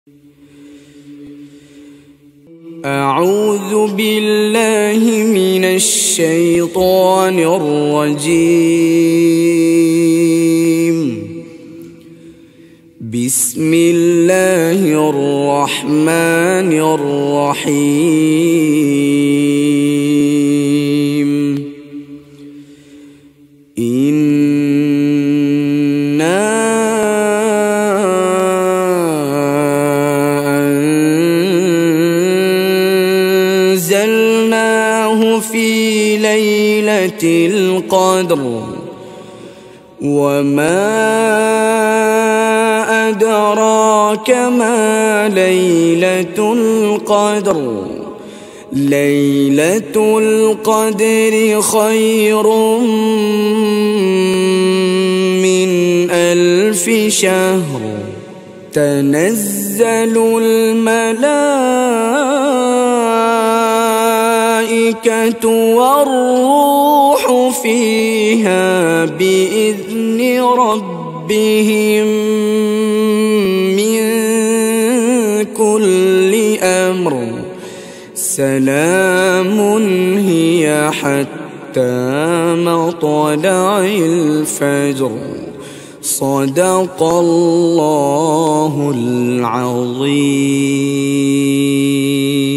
أعوذ بالله من الشيطان الرجيم. بسم الله الرحمن الرحيم. أنزلناه في ليلة القدر وما أدراك ما ليلة القدر. ليلة القدر خير من 1000 شهر. تنزل الملائكة والروح فيها بإذن ربهم من كل أمر. سلام هي حتى مطلع الفجر. صدق الله العظيم.